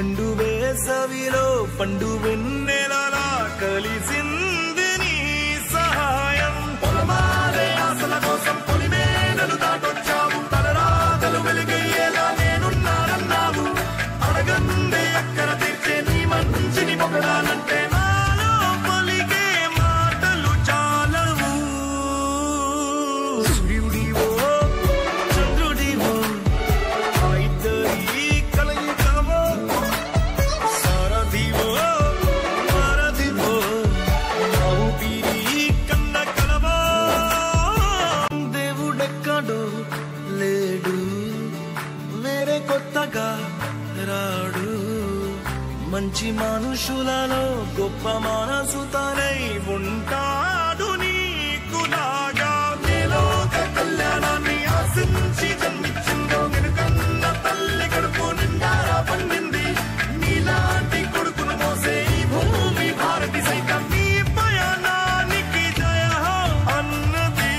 మండు వేసవిలో పండు వెన్నెలలా కలిసింది నీ సహాయం. పొలమారే ఆశల కోసం పొలిమేనలు దాటొచ్చావు, తలరాతలు వెలిగయ్యేలా నేనున్నానన్నావు. అడగందే అక్కర తీర్చే నీ మంచిని పొగడాలంటే నాలో పలికే మాటలు చాలవు. సూర్యుడివో చంద్రుడివో ఆ ఇద్దరి కలయికవో, సారథివో వారధివో నా ఊపిరి కన్న కలవో. దేవుడెక్కడో లేడు, వేరే కొత్తగా రాడు. మంచి మనుషులలో గొప్ప మనసు తనై ఉంటాడు నీకులాగా. నేలోక కళ్యాణాన్ని ఆశించి జన్మించిందో వెనుకన్న తల్లి కడుపు నిండారా పండింది. నీలాంటి కొడుకును మోసే ఈ భూమి భారతి సైతం నీ పయనానికి జయ అన్నది.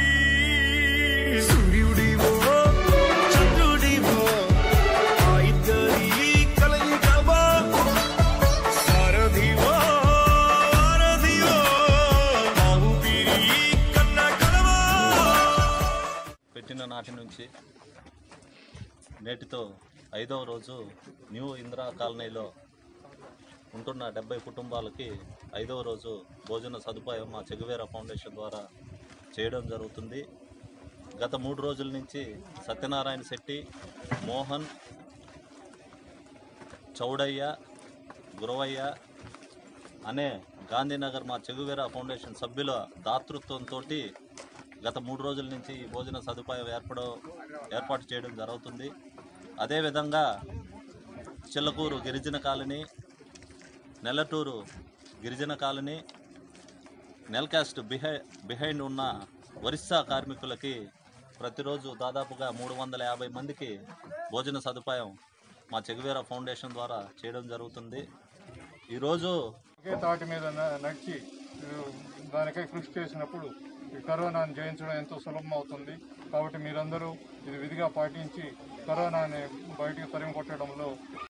సూర్యుడివో చంద్రుడివో ఆ ఇద్దరి కలయికవో, సారథివో వారధివో నా ఊపిరి కన్న కలవో. పెట్టిన నాటి నుంచి నేటితో 5వ రోజు న్యూ ఇందిరా కాలనీలో ఉంటున్న 70 కుటుంబాలకి 5వ రోజు భోజన సదుపాయం మా చెగువేరా ఫౌండేషన్ ద్వారా చేయడం జరుగుతుంది. గత 3 రోజుల నుంచి సత్యనారాయణ శెట్టి, మోహన్, చౌడయ్య, గురవయ్య అనే గాంధీనగర్ మా చెగువేరా ఫౌండేషన్ సభ్యుల దాతృత్వంతో గత 3 రోజుల నుంచి ఈ భోజన సదుపాయం ఏర్పాటు చేయడం జరుగుతుంది. అదేవిధంగా చిల్లకూరు గిరిజన కాలనీ, నెల్లటూరు గిరిజన కాలనీ, నెల్కాస్ట్ బిహైండ్ ఉన్న ఒరిస్సా కార్మికులకి ప్రతిరోజు దాదాపుగా 350 మందికి భోజన సదుపాయం మా చెగువేరా ఫౌండేషన్ ద్వారా చేయడం జరుగుతుంది. ఈరోజు ఒకే తాటి మీద నడిచి దానికై కృషి చేసినప్పుడు ఈ కరోనాను జయించడం ఎంతో సులభం అవుతుంది. కాబట్టి మీరందరూ ఇది విధిగా పాటించి కరోనాని బయటికి తరిమి కొట్టడంలో